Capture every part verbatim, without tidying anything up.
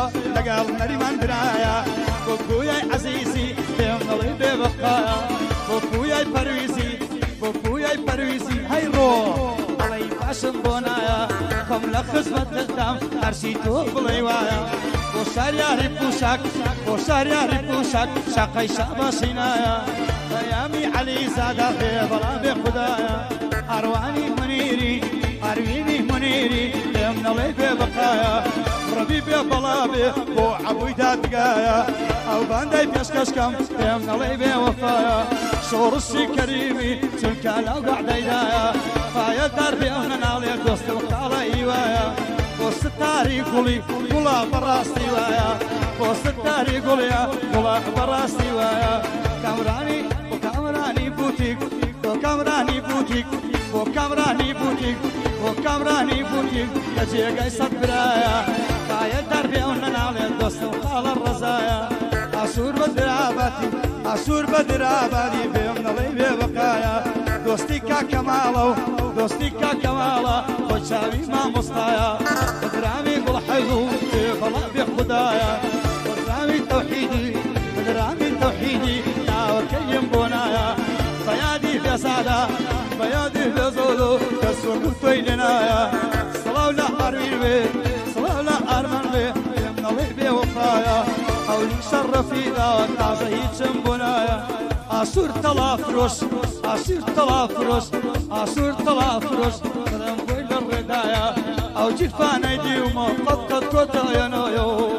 يا لقال نريمان برايا بوكويا عزيزي بيوم نلي ببقايا بوكويا برويزي بوكويا برويزي هاي روح علي باشم بونايا كم لخزمت الدم أرسيتو بليوايا بوشار يا ريبوشاك بوشار يا ريبوشاك شاقي شابا سينايا بيامي علي زادا في بلا بخدايا أرواني منيري أرويني منيري بيوم نلي ببقايا ربي بلا بو عبوي دادقايا أو بانداي بيسكسكم بيوم نلي بوفايا شورسي كريمي تلكالا وقعدايا فايا دار بيوم نالي دوست القالة إيوايا بوست التاريخ قولي قولا براستي وايا بوست التاريخ قولي قولا براستي وايا كامراني وكامراني بوتيك وكامراني بوتيك وكامراني بوتيك وكامراني بوتيك يجي قيسة برايا فايا دار بيوم نالي دوست القالة الرزايا أسور بدراباتي أسور بدراباتي بيوم نالي ببقايا دوستي كمالا دوستي كمالا وجاوي ما مصطايا بدرامي قول حيضو بلا بخدايا بدرامي توحيدي بدرامي توحيدي يا وكيم بونايا بيادي في سادة بيادي في زودو كسوك تويلنايا صلاونا أرمين بي صلاونا أرمن بي يمنا لي بوفايا قولي شرفي دا تعزهي جنبنايا أسور تلافروش أسور تلافروش أسور تلافروش قدم بويل الردايا أو جفان أيدي وما قد قد قد يا نويو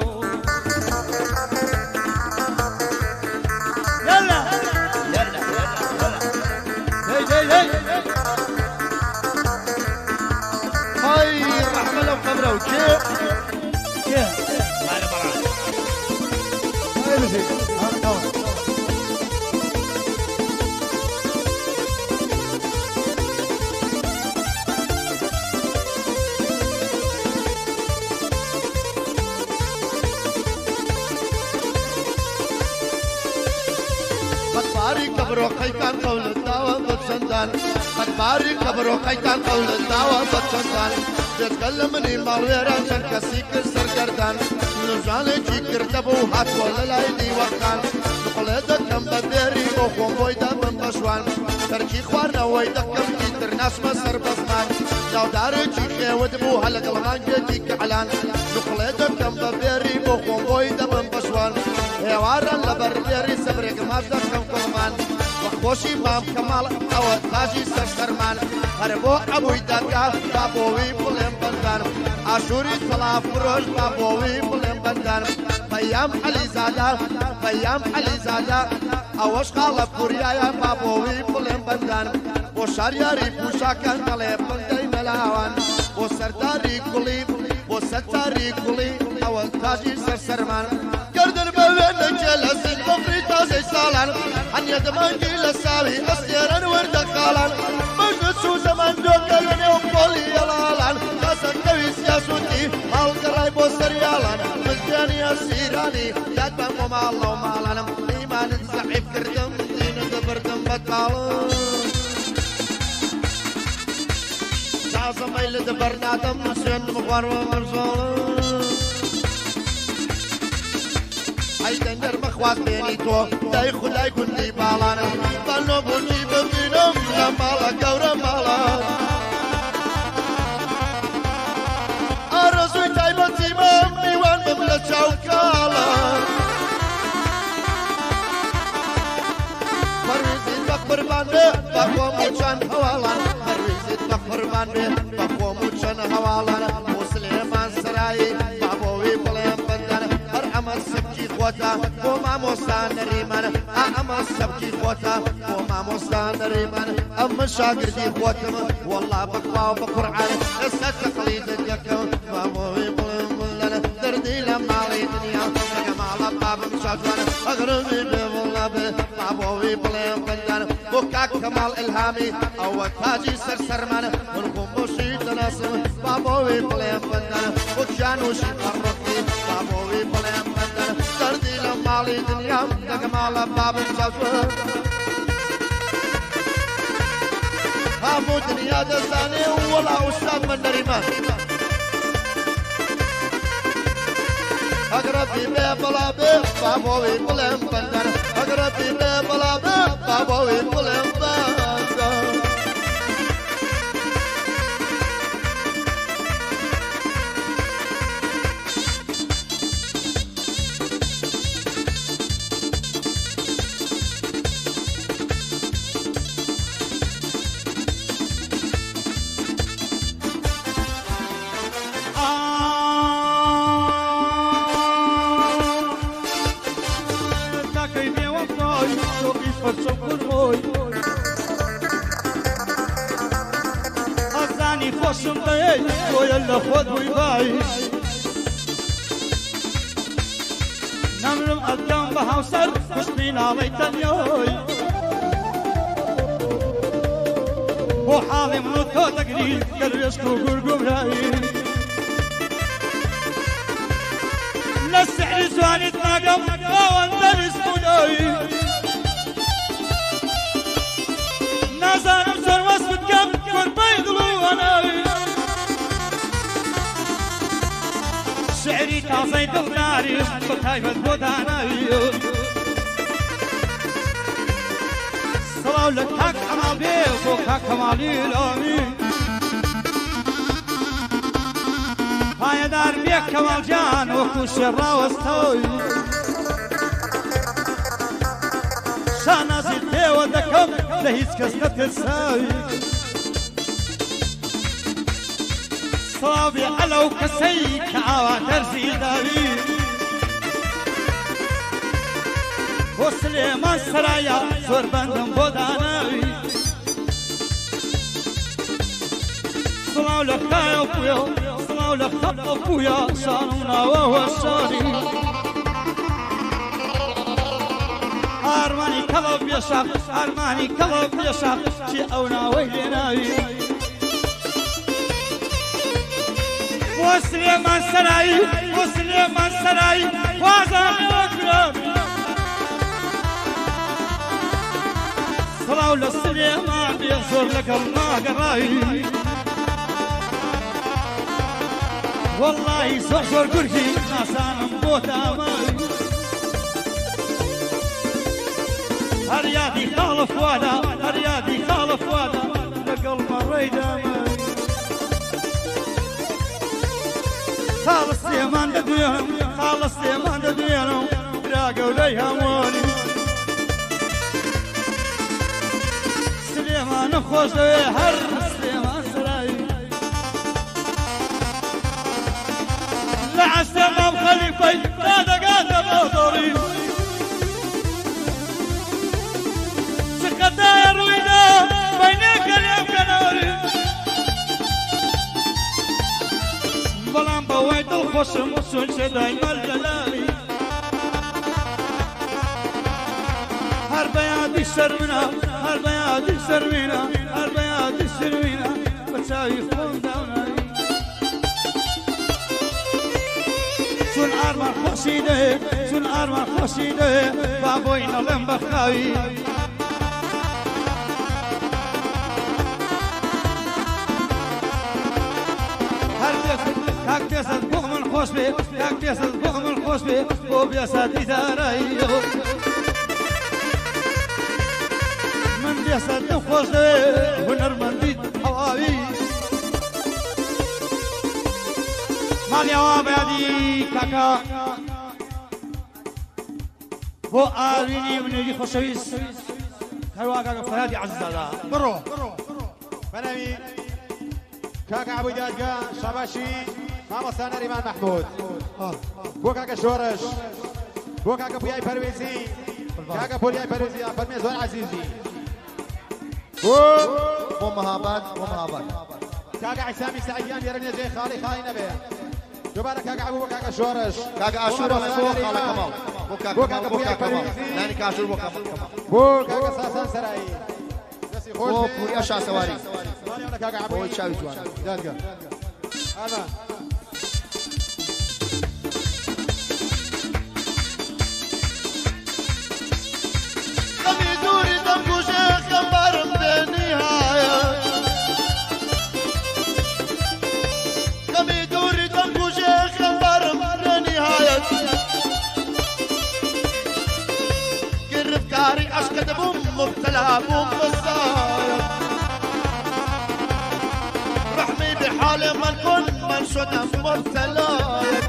يلا يلا يلا هي هي هي هاي الرحمة لو قبره وكيف كيف هاي البراد هاي المزيد باري كبرو قيتان قول الدعوة بتشندان قد باري كبرو قيتان قول الدعوة بتشندان بيتكلمني مالويران شن كسيك السرقردان نجاني جي كردبو هات ولا لايدي وقان نقلدك كم بديري وخوم بويدا من بشوان تركي خوارنا ويدكم كيتر ناس مسر بزمان لو داري جي خيود بو هلق الغان جيك علان نقلدك كم بديري وخوم بويدا من بشوان هوارا لبرديري سبرق مازدكم كمان وخوشي مام كمال او تاجي سرسرمان هربو ابوي داكا بابوي بولم بندان اشوري صلاة فروش بابوي بولم بندان بيام علي زادا بيام علي زادا اوش خالف كوريا بابوي بولم بندان وشارياري بوشاكا نالي بندي ملاوان وسرداري كولي وستاري كولي او تاجي سرسرمان قردن بوين جلسي بفري تازي سالان عن يد مانجي لساوي أسيران ورد خالان مجد سو زمان دوكا لني وقولي يلالان قاسم نوي سياسوتي القراي بوسر يالان مزجاني السيراني يدبن وما الله ومالان إيمان الزعيب كردم دين دبردم بطالان جازم ايل دبرنادم سين مغوار ومرزولان أيضاً نرمخوات بيني تو داي خلاي كنتي بالانا بانو بوجي ببينم لمالا كورا مالا أرزوي تايبتي مامي وان بملا شوكالا مرويزي بقبر باندي بقوى موشان هوالا مرويزي بقبر باندي بقوى موشان هوالا مسلمان سراي بابوي بلين بندن أما السبكي خوتا وما مستان ريمان أما السبكي خوتا وما مستان ريمان أما شاقردي خوتم والله بقوا وبقرعان الستقليد اليكم فابوي بلن بلن دردي لما لي دنيا جمال باب مشاجوان أغرمي بوالله بابوي بلن بلن بكاك كمال إلهامي أو تاجي سرسرمان ونقوم بشي تناسم بابوي بلن بلن وكشانوشي فرقي بابوي بلن دردي لما لي دنيا جمال باب مشاجوان هامو دنيا دزاني ولا أستاذ من نريمان اقربي بي بلا بي بابوي بلم بندر اقربي بي بلا بي بابوي بلم بندر أزاني خوشم بي ويلا خود ويباي نمرم أدام بهاوسر خوشبين علي تنيوي وحالي منو تو تقري قريشكو قرقم راي للسحر زواني تناقم وانت بسموني نازانم سر وصفت كم قربي ضلو أنا شعري تازي دل ناري بطايبة بوداناي صلاو لك حق عمال بيه وفوق حق كمالي الأمين هاي دار بيك كمال جان وكو شرا واستوي شانا زيتي ودكم لهيز كسنت الساوي صابي علو كسي كعوا ترزي داوي وسليمان سرايا زور بندم بوداناوي صلاو لخايا وبويا صلاو لخايا وبويا شانونا وهو الشاني أرماني كلب يشاق أرماني كلب يشاق شي أونا ويلناوي وسليمان سراي وسليمان سراي وازان أكرم صلاو لسليمان بيغزر لك الله قراي والله زور زور قرشي ناسان بوت أماي هريادي خالف وادا هريادي خالف وادا لقلب الريد أماي خالص سيمان دديانو خالص سيمان دديانو راقوا ليها مواني سليمان خوش هر سليمان سراي لعسلام خليفي هذا قاد بوطري سقطا يروينا بينك اليوم كنوري بلان بويت الخصم سنش دايما الجلالي هر بيادي السرمنا هر بيادي السرمنا هر بيادي السرمنا بتساوي فون داوناي شون أرمان خوشيده شون أرمان خوشيده بابوينا لم بخاوي كاك بيسد بوغ من خوش بي كاك بيسد بوغ من خوش بي بو بيسد إداريو من بيسد خوش بي هنر من ديد حواوي مال يواب يدي كاكا بو آويني ونجي خوشويس كروا كاكا فرادي عزالا برو بنامي كاكا عبو دادقا شباشي ماما سانا ريمان محمود بو كاكا شورش بو كاكا بوياي پرويزي كاكا بوياي پرويزي فرمي زوان عزيزي بو بو مهابات بو مهابات كاكا عسامي سعيان يرني زي خالي خالي نبي دوباره كاكا عبو بو كاكا شورش كاكا عاشور بو خالي كمال بو كاكا بو كاكا بوياي كمال پرويزي يعني كاشور بو كمال بو كاكا ساسان سرائي بو بوريا شاه سواري كاكا عبو بو شاوي جوان دادقا هذا كمي دوري دمكو شيخ كمبرم بالنهاية كمي دوري دمكو شيخ كمبرم بالنهاية أبو مصاير رحمي بحالي من كن من شدم مبتلاير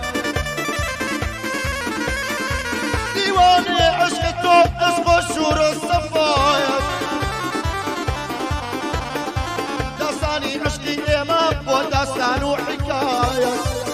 ديواني عشقتو اسمه الشور الصفاير داستاني عشقي إمام وداستان وحكاية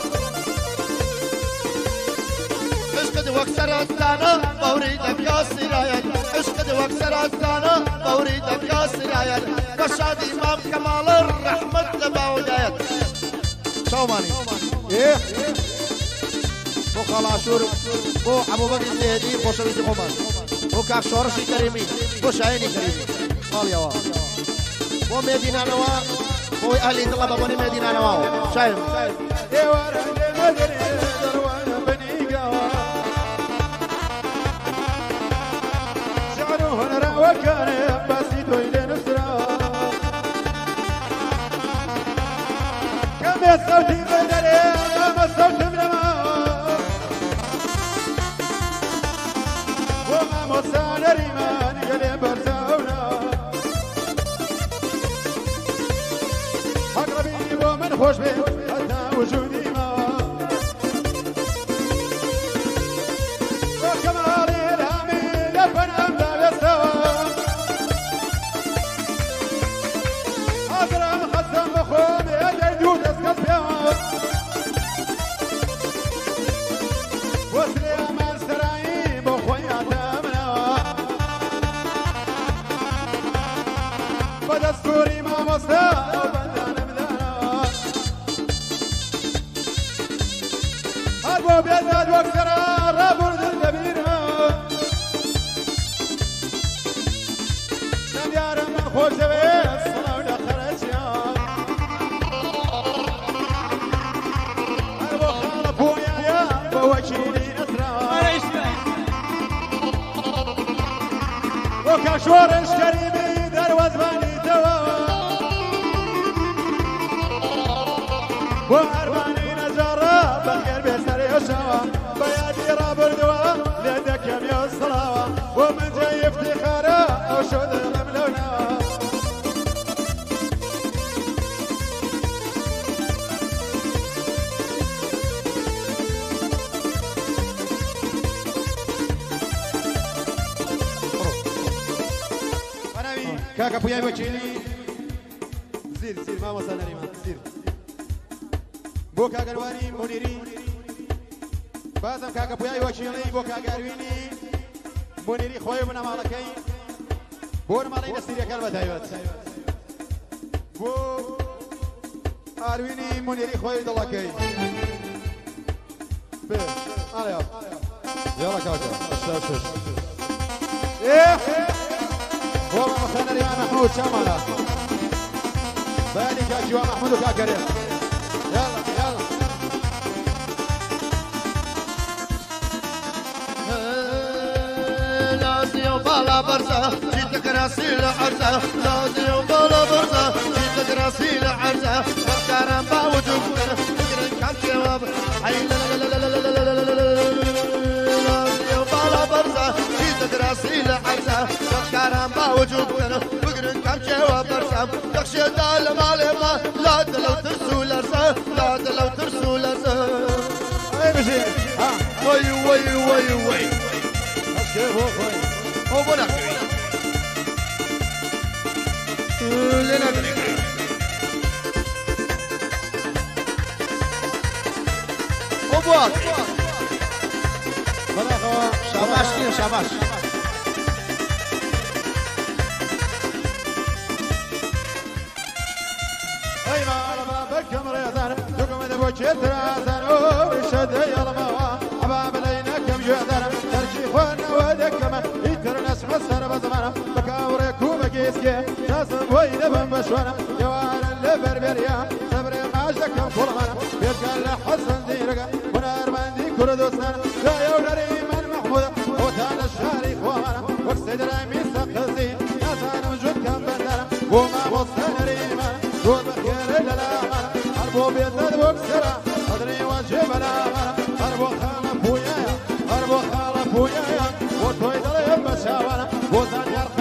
عشقد وكسرت أنا بوريدك يا سرايا عشقد وكسرت أنا بوريدك يا سرايا رشاد إمام كمال الرحمة لبعودايا شو ماني إيه بو خلاشور بو أبو بكر الزهدي بو شريط قمان بو كاك شورشي كريمي بو شايني كريمي قال يا واه بو مدينة نوا بو أهلي طلبة بني مدينة نوا شايف إيه ورا مدري دروان بني قوا شعره نرى وكان بسيطو إلى نسرا كم يستوتي بدري كم يستوتي بنما وما مصان ريمان يلي برزاونا أقربي ومن خوش بي حتى وجودي ما وكمالي الهامي لفن أمدا بيستوى أضرم خصم بخوم يلي دود اسكت بيوم وسري أمان سراي بخويا تامنا بدستوري ما مصدر أبو بيزاد وكسرى رابرد الكبيرة نميار من خوش بيس صلاة خرجيا أبو خالف ويايا بوكيلي نصرا وكاشورش كريمي دروز باني توا وأرباني نجارة بخير بيسر يشوا بيادي رابر دوا لدك يا الصلاة ومن جاي افتخارا وشود الغملونا كاكا بوياي وكيلي زير زير ما وصلنا ريمان زير بو كاغرواني منيري بازم كاكا بوياي وكيلي بو كاغرويني منيري خوي بنا مالكي بو مالي نسيريا كلمة هايوت بو ارويني منيري خوي دلكي بي على يلا كاكا اشتاش ايه هو مثلا يا محمود شمالة بالي كاكي ومحمود وكاكري يلا يلا لازي وبالا برزة جيتك راسي لعرزة لازي وبالا برزة جيتك راسي لعرزة أفكارا باوجوك فكرك كان جواب أي لا لا لا لا لا لا لا لا لازي وبالا برزة جيتك راسي لعرزة أفكارا باوجوك فكرك كان جواب برزة يخشى دال مالي ما لا تلو ترسو لرزة لا تلو ترسو لرزة اي مشي ها وي وي وي وي كيف هو خوي هو بنا لنا هو بواك بلا شاباش كيف شاباش اي ما على بابك مريضان تقوم ذبوك يترازان ورشد يلموا عباب لينا كم جعدان ترشي خوانا ودكما يتر ناس مصر بزمانا بكاوريك وبقيسكي ناسم وين بمشوانا جوار اللي بربريا صبري ماجدك فلمانا بيتقال حسن ديرقا ونار ماندي كردوسان لا يولري من محمود وتان الشاري خوانا واكسد رامي سقزين ناسان وجود كم بندانا وما وصل ريمان دور بخير للامانة أربو بيتد بكسرة أدري واجب الامانة أربو خالف ويايا أربو خالف ويايا وتويد اليم بشاوانا وزان يرخي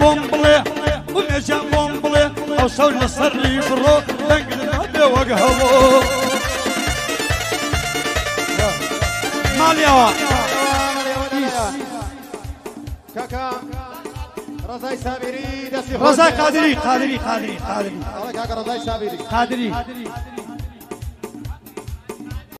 بومبلي ومجا بومبلي او صول لسري فرو تنقل هذا وقهوه ماليا كاكا رزاي سامري رزاي قادري قادري قادري قادري كاكا رزاي سامري قادري